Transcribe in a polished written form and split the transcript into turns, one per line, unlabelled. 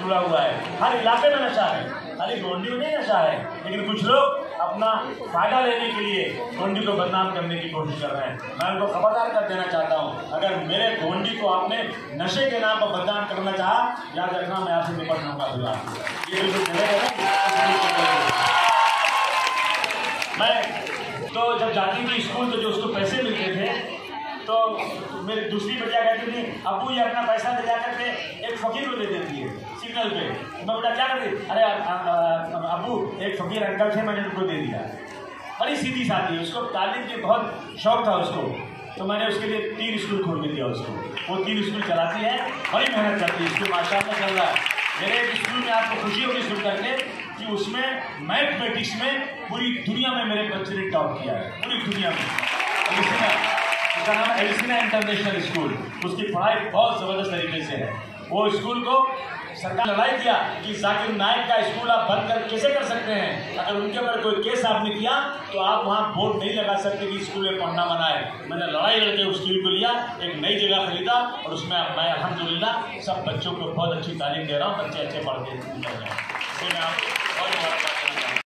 खुला हुआ है। हर इलाके में नशा है, खाली गोंडी में नहीं नशा है, लेकिन कुछ लोग अपना फायदा लेने के लिए गोंडी को बदनाम करने की कोशिश कर रहे हैं। मैं उनको खबरदार कर देना चाहता हूँ, अगर मेरे गोंडी को आपने नशे के नाम पर बदनाम करना चाहा, याद रखना मैं आपसे निपट लूँगा। ये बिल्कुल मैं तो जब जाती थी स्कूल तो जो उसको पैसे मिलते थे तो मेरी दूसरी बच्चा कहती थी, अब्बू ये अपना पैसा ले जा करके एक फकीर को दे देती है सिग्नल पे। मैं बेटा क्या करती, अरे अब्बू एक फकीर अंकल थे मैंने उनको दे दिया। बड़ी सीधी साधी है, उसको तालीम की बहुत शौक था उसको, तो मैंने उसके लिए 3 स्कूल खोल के दिया उसको। वो 3 स्कूल चलाती है, बड़ी मेहनत करती है, स्कूल माशाअल्लाह चल रहा है। मेरे एक स्कूल में आपको खुशी होगी सुन करके कि उसमें मैथमेटिक्स में पूरी दुनिया में मेरे बच्चे ने टॉप किया है, पूरी दुनिया में। उसका नाम एल्सिना इंटरनेशनल स्कूल, उसकी पढ़ाई बहुत ज़बरदस्त तरीके से है। वो स्कूल को सरकार ने लड़ाई किया कि जाकिर नाइक का स्कूल आप बंद कर कैसे कर सकते हैं, अगर उनके ऊपर कोई केस आपने किया तो आप वहाँ बोर्ड नहीं लगा सकते कि स्कूल में पढ़ना मना है। मैंने लड़ाई लड़के उस स्कूल को लिया, एक नई जगह खरीदा और उसमें मैं अल्हम्दुलिल्लाह सब बच्चों को बहुत अच्छी तालीम दे रहा हूँ, बच्चे अच्छे पढ़ के निकल जाए।